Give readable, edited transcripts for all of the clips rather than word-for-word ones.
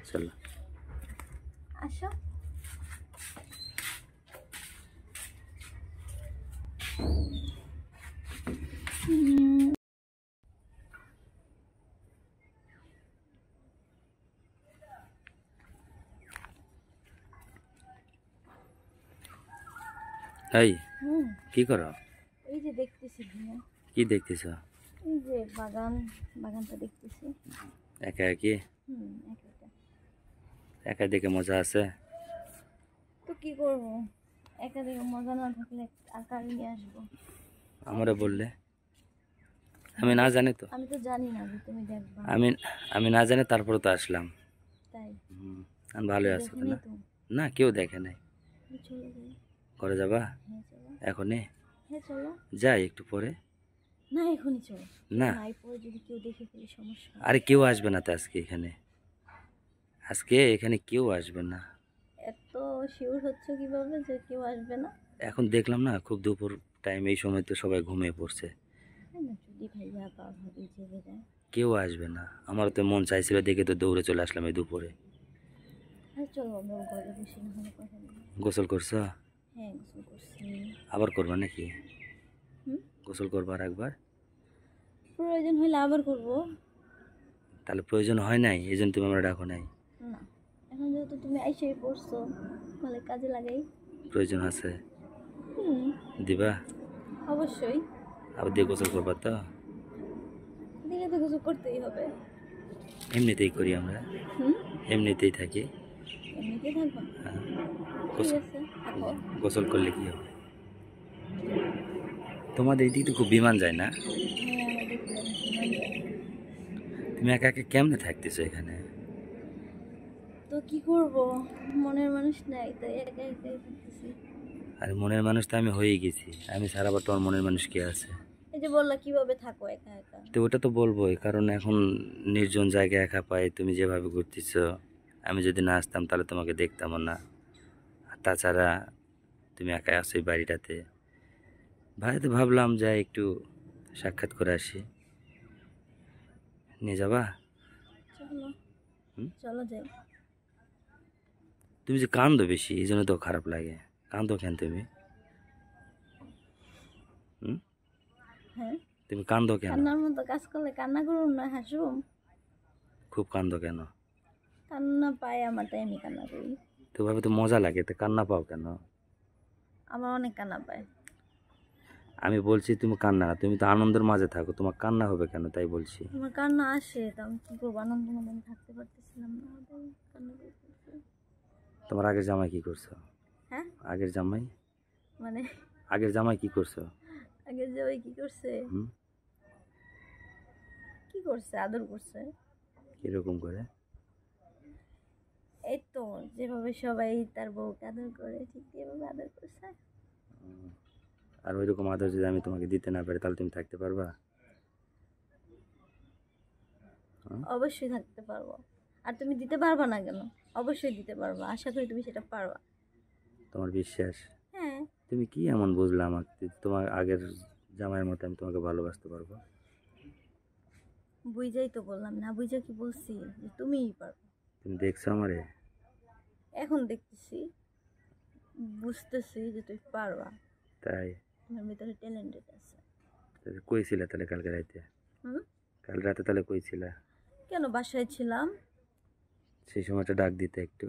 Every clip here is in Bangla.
চলো আসো। এই হুম, কি করো? এই যে দেখতেছি ঘুরে, কি দেখতেছ? এই যে বাগানটা দেখতেছি। একা একই? হুম, একা একা। একা দেখে মজা আছে? তো কি করবো, একা দেখে মজা না থাকলে আর কার নিয়ে আসবো? আমারে বললে? আমি না জানি তো। আমি তো জানি না যে তুমি দেখবা। আমি আমি না জানি তারপরে তো আসলাম। তাই আমি ভালোই কেউ আছো তো দেখেনি না? তো? না, কেউ দেখে নাই। চলে যাই। ঘরে যাবা হ্যাঁ চলো। এখনই? হ্যাঁ চলো। যাই একটু পরে। না এখনই চলো। না, নাই পরে যদি কেউ দেখে ফেলে সমস্যা। আরে কেউ আসবে না তো আজকে এখানে। আজকে এখানে কেউ আসবে না। এত শিওর হচ্ছে কিভাবে যে কেউ আসবে না? এখন দেখলাম না, খুব দুপুর টাইম, এই সময় তো সবাই ঘুমিয়ে পড়ছে। হ্যাঁ না, যদি ভাইয়া বা ভাবি জেগে যায়। কেউ আসবে না। আমার তো মন চাইছিল দেখে তো দৌড়ে চলে আসলাম এই দুপুরে। হ্যাঁ চলো, আমরা ঘরে বসে না হলে কথা বলি। গোসল করছো? হ্যাঁ গোসল করছি। আবার করবা নাকি? হুম, গোসল করবার একবার? প্রয়োজন হলে আবার করব। তাহলে প্রয়োজন হয় নাই, এই জন্য তুমি আমরা ডাকো নাই? না, এখন যেহেতু তুমি আইসেই পড়ছো, তাহলে কাজে লাগাই। প্রয়োজন আছে? হুম, দিবা? অবশ্যই। আবার দিয়ে গোসল করবা তো? দিনে তো গোসল করতেই হবে। এমনিতেই করি আমরা, হুম, এমনিতেই থাকি। এমনিতে থাকবা? হ্যাঁ। ঠিক গোসল আছে, থাকো। গোসল করলে কি হবে? তোমাদের এদিকে তো খুব বিমান যায় না? হ্যাঁ আমাদের প্ল্যান বিমান যায়। তুমি একা একা কেমনে থাকতেছো এখানে? তো কি করব, মনের মানুষ নাই তাই একা একাই থাকতেছি। আর মনের মানুষ তো আমি হয়েই গেছি, আমি ছাড়া আবার তোমার মনের মানুষ কে আছে? এই যে বললা কিভাবে থাকো একা একা। তো ওটা তো বলবোই, কারণ এখন নির্জন জায়গায় একা পাই, তুমি যেভাবে ঘুরতেছো, আমি যদি না আসতাম তাহলে তোমাকে দেখতামও না। আর তাছাড়া তুমি একা আছো এই বাড়িটাতে। ভাইতে ভাবলাম যে একটু সাক্ষাৎ করে আসি। নিয়ে যাবা? চলো। হুম? চলো যাই। তুমি যে কান্দো বেশি, এই জন্য তো খারাপ লাগে। কান্দো কেন তুমি? হুম? হ্যাঁ, তুমি কান্দো কেন? কান্নার মতো কাজ করলে কান্না করুন না হাসুম? খুব কান্দো কেন? কান্না পায় আমার তাই আমি কান্না করি। তো ভাবে তো মজা লাগে, তো কান্না পাও কেন? আমার অনেক কান্না পায়। আমি বলছি তুমি কান্না না, তুমি তো আনন্দের মাঝে থাকো, তোমার কান্না হবে কেন তাই বলছি। আমার কান্না আসে তো আমি কি করবো, আনন্দ মনে আমি থাকতে পারতেছিলাম না তাই কান্না করতেছি। তোমার আগের জামাই কি করছো? হ্যাঁ আগের জামাই? মানে আগের জামাই কি করছো? আগে যে ওই কি করছে, হুম? কি করছে, আদর করছে। কিরকম করে? এই তো যেভাবে সবাই তার বউকে আদর করে ঠিক এভাবে আদর করছে। আর ওইরকম আদর যদি আমি তোমাকে দিতে না পারি তাহলে তুমি থাকতে পারবা? অবশ্যই থাকতে পারবো। আর তুমি দিতে পারবা না কেন? অবশ্যই দিতে পারবা, আশা করি তুমি সেটা পারবা। তোমার বিশ্বাস? হ্যাঁ, তুমি কি এমন বুঝলা আমাকে, তোমার আগের জামাইয়ের মতো আমি তোমাকে ভালোবাসতে পারবো? বুঝাই তো বললাম, না বুঝা কি বলছি যে তুমিই পারবে। তুমি দেখছো আমারে? এখন দেখতেছি, বুঝতেছি যে তুই পারবা। তাই? তোমার ভিতরে ট্যালেন্টেড আছে। তাহলে কই ছিলা তাহলে কালকে রাতে? হুম, কাল রাতে তাহলে কই ছিলা? কেন বাসায় ছিলাম। সেই সময়টা ডাক দিতে একটু।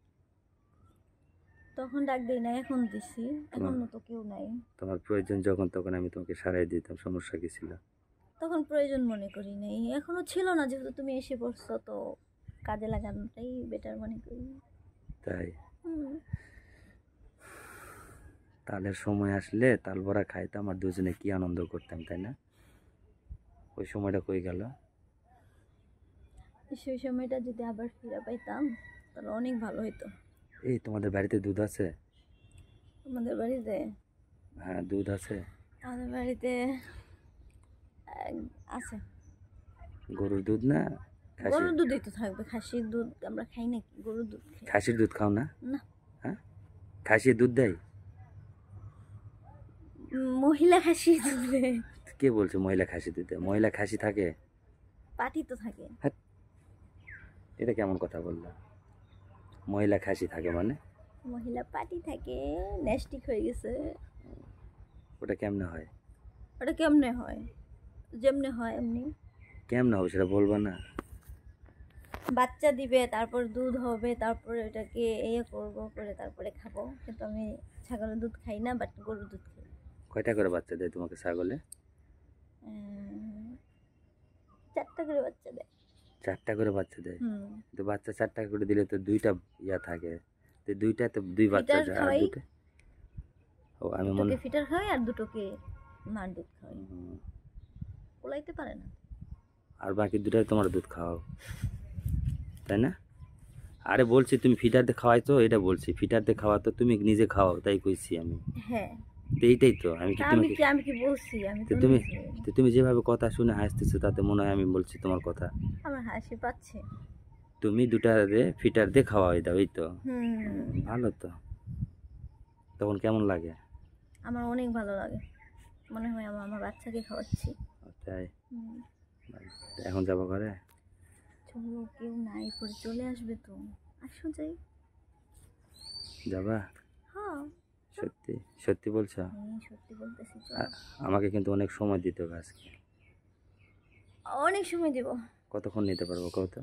তখন ডাক দিই না, এখন দিছি। তোমার এখনো তো কেউ নাই। তোমার প্রয়োজন যখন তখন আমি তোমাকে সারাই দিতাম, সমস্যা কি ছিল? তখন প্রয়োজন মনে করি নাই, এখনো ছিল না, যেহেতু তুমি এসে পড়ছো তো কাজে লাগানোটাই বেটার মনে করি। তাই? হুম, তালের সময় আসলে তাল বড়া খাইতাম আর দুজনে কি আনন্দ করতাম, তাই না? ওই সময়টা কই গেল? সেই সময়টা যদি আবার ফিরে পাইতাম তাহলে অনেক ভালো হতো। এই তোমাদের বাড়িতে দুধ আছে? আমাদের বাড়িতে? হ্যাঁ, দুধ আছে। আমাদের বাড়িতে আছে। গরুর দুধ না খাসির? গরুর দুধই তো থাকবে, খাসির দুধ আমরা খাই নাকি? গরুর দুধ খাই। খাসির দুধ খাও না? না, হ্যাঁ, খাসির দুধ দেয়? মহিলা খাসি দুধ দেয়। কে বলছে মহিলা খাসি দুধ দেয়? মহিলা খাসি থাকে? পাটি তো থাকে। হ্যাঁ, এটা কেমন কথা বললা? মহিলা খাসি থাকে মানে? মহিলা পাটি থাকে, নেস্টিক হয়ে গেছে। ওটা কেমনে হয়? ওটা কেমনে হয়? যেমনে হয় এমনি। কেমনে হবে সেটা বলবা না? বাচ্চা দিবে, তারপর দুধ হবে, তারপরে ওটাকে করবো করে তারপরে খাবো। কিন্তু আমি ছাগলের দুধ খাই না, বাট গরুর দুধ খাই। কয়টা করে বাচ্চা দেয় তোমাকে ছাগলে? 4টা করে বাচ্চা দেয়। 4টা করে বাচ্চা দেয়? হুম। তো বাচ্চা 4টা করে দিলে তো 2টা ইয়া থাকে, তো 2টাতে 2 বাচ্চা ফিটার যায় আর খাওয়াই। 2টা। ও আমি মনে দুটোকে ফিটার খাওয়াই আর দুটোকে মার দুধ খাওয়াই। হুম, কোলাইতে পারে না। আর বাকি 2টাই তোমার দুধ খাওয়াও, তাই না? আরে বলছি তুমি ফিটার দিয়ে খাওয়াইছো, এটা বলছি ফিটার দিয়ে খাওয়াতো, তুমি নিজে খাওয়াও তাই কইছি আমি। হ্যাঁ। তো এইটাই তো আমি কি তা তোমাকে আমি কি বলছি? আমি তো তো তুমি নিজে। তো তুমি যেভাবে কথা শুনে হাসতেছো তাতে মনে হয় আমি বলছি তোমার কথা। আমার হাসি পাচ্ছে। তুমি 2টা ফিটার দিয়ে খাওয়াই দাও, এই তো। হুম। ভালো তো। তখন কেমন লাগে? আমার অনেক ভালো লাগে, মনে হয় আমার বাচ্চাকে খাওয়াচ্ছি। তাই? হুম। এখন যাবো ঘরে? চলো, কেউ নাই, পরে চলে আসবে তো। আসো যাই। যাবা? হ্যাঁ। সত্যি সত্যি বলছো? হ্যাঁ, সত্যি বলতেছি, চলো। আমাকে কিন্তু অনেক সময় দিতে হবে আজকে। অনেক সময় দিব। কতক্ষণ নিতে পারবো কত?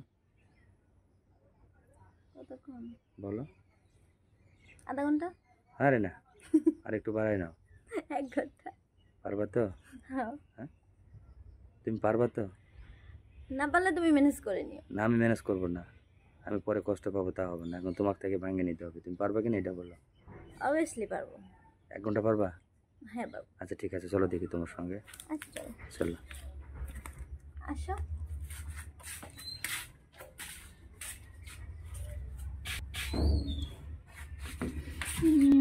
কতক্ষণ? বলো। আধা ঘন্টা। আরে না, আর একটু বাড়াই নাও। 1 ঘন্টা। পারবা তো? হ্যাঁ। হ্যাঁ, তুমি পারবা তো? না পারলে তুমি ম্যানেজ করে নিও। না আমি ম্যানেজ করবো না, আমি পরে কষ্ট পাবো তা হবে না, এখন তোমার থেকে ভাঙে নিতে হবে। তুমি পারবা কিনা এটা বলো। অবভিয়াসলি পারবো। 1 ঘন্টা পারবা? হ্যাঁ পারবো। আচ্ছা ঠিক আছে, চলো দেখি তোমার সঙ্গে। আচ্ছা চলো। চলো। আসো। হুম।